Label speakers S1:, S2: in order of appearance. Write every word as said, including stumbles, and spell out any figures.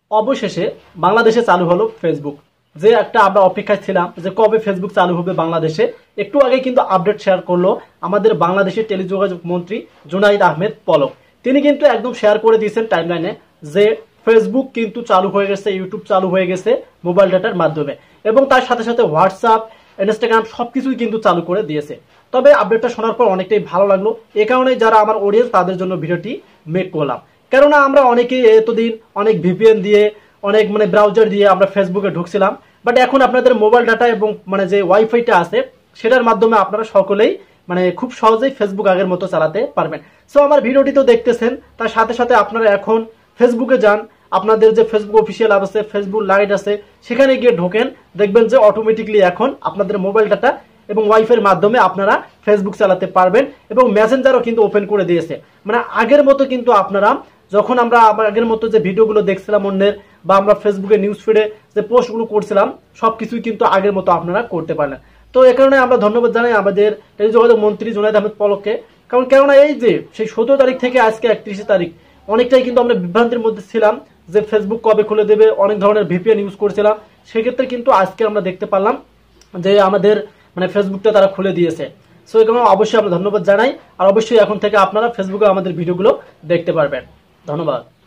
S1: অবশেষে বাংলাদেশে চালু হলো ফেসবুক। যে একটা আমরা অপেক্ষায় ছিলাম যে কবে ফেসবুক চালু হবে বাংলাদেশে, একটু আগে কিন্তু আপডেট শেয়ার করলো আমাদের বাংলাদেশের টেলিযোগাযোগ মন্ত্রী জুনাইদ আহমেদ পলক। তিনি কিন্তু একদম শেয়ার করে দিয়েছেন টাইমলাইনে যে ফেসবুক কিন্তু চালু হয়ে গেছে, ইউটিউব চালু হয়ে গেছে মোবাইল ডাটার মাধ্যমে, এবং তার সাথে সাথে হোয়াটসঅ্যাপ, ইনস্টাগ্রাম সবকিছুই কিন্তু চালু করে দিয়েছে। তবে আপডেটটা শোনার পর অনেকটাই ভালো লাগলো, এ কারণে যারা আমার অডিয়েন্স তাদের জন্য ভিডিওটি মেক করলাম। কেননা আমরা অনেকেই এতদিন অনেক ভিপিএন দিয়ে, অনেক মানে ব্রাউজার দিয়ে আমরা ফেসবুকে ঢুকছিলাম, বাট এখন আপনাদের মোবাইল ডাটা এবং মানে যে ওয়াইফাইটা আছে সেটার মাধ্যমে আপনারা সকলেই মানে খুব সহজেই ফেসবুক আগের মতো চালাতে পারবেন। সো আমার ভিডিওটি তো দেখতেছেন, তার সাথে সাথে আপনারা এখন ফেসবুকে যান, আপনাদের যে ফেসবুক অফিসিয়াল অ্যাপ আছে, ফেসবুক লাইট আছে, সেখানে গিয়ে ঢোকেন, দেখবেন যে অটোমেটিকলি এখন আপনাদের মোবাইল ডাটা এবং ওয়াইফাইয়ের মাধ্যমে আপনারা ফেসবুক চালাতে পারবেন, এবং মেসেঞ্জারও কিন্তু ওপেন করে দিয়েছে। মানে আগের মতো কিন্তু আপনারা যখন আমরা আগের মতো যে ভিডিওগুলো দেখছিলাম অন্যের, বা আমরা ফেসবুকে নিউজ ফিডে যে পোস্টগুলো করছিলাম, সবকিছুই কিন্তু আগের মতো আপনারা করতে পারলেন। তো এ কারণে আমরা ধন্যবাদ জানাই আমাদের টেলিযোগাযোগ মন্ত্রী জুনাইদ আহমেদ পলককে। কারণ কেননা এই যে সেই সতেরো তারিখ থেকে আজকে একত্রিশে তারিখ অনেকটাই কিন্তু আমরা বিভ্রান্তির মধ্যে ছিলাম যে ফেসবুক কবে খুলে দেবে, অনেক ধরনের ভিপিএন ইউজ করছিলাম। সেক্ষেত্রে কিন্তু আজকে আমরা দেখতে পারলাম যে আমাদের মানে ফেসবুকটা তারা খুলে দিয়েছে। সো এই কারণে অবশ্যই আমরা ধন্যবাদ জানাই, আর অবশ্যই এখন থেকে আপনারা ফেসবুকে আমাদের ভিডিওগুলো দেখতে পারবেন। ধন্যবাদ।